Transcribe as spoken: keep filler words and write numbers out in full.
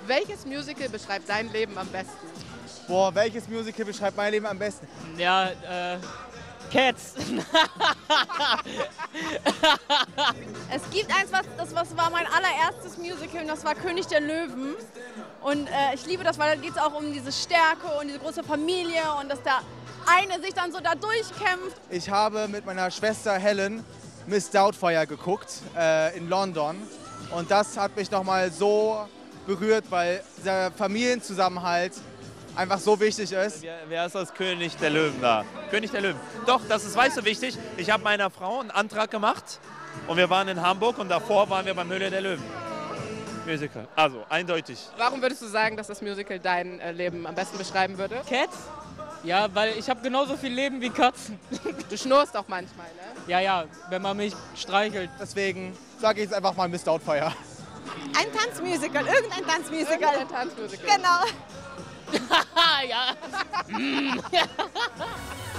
Welches Musical beschreibt dein Leben am besten? Boah, welches Musical beschreibt mein Leben am besten? Ja, äh, Cats. Es gibt eins, was, das was war mein allererstes Musical und das war König der Löwen. Und äh, ich liebe das, weil da geht es auch um diese Stärke und diese große Familie und dass der eine sich dann so da durchkämpft. Ich habe mit meiner Schwester Helen Miss Doubtfire geguckt äh, in London. Und das hat mich nochmal so berührt, weil dieser Familienzusammenhalt einfach so wichtig ist. Wer, wer ist das König der Löwen da? König der Löwen. Doch, das ist, weißt du, wichtig. Ich habe meiner Frau einen Antrag gemacht und wir waren in Hamburg und davor waren wir beim Höhle der Löwen. Musical. Also, eindeutig. Warum würdest du sagen, dass das Musical dein äh, Leben am besten beschreiben würde? Cats? Ja, weil ich habe genauso viel Leben wie Katzen. Du schnurrst auch manchmal, ne? Ja, ja, wenn man mich streichelt. Deswegen sage ich jetzt einfach mal Miss Doubtfire. Ein Tanzmusical, irgendein Tanzmusical. Irgendein Tanzmusical. Genau. Ja.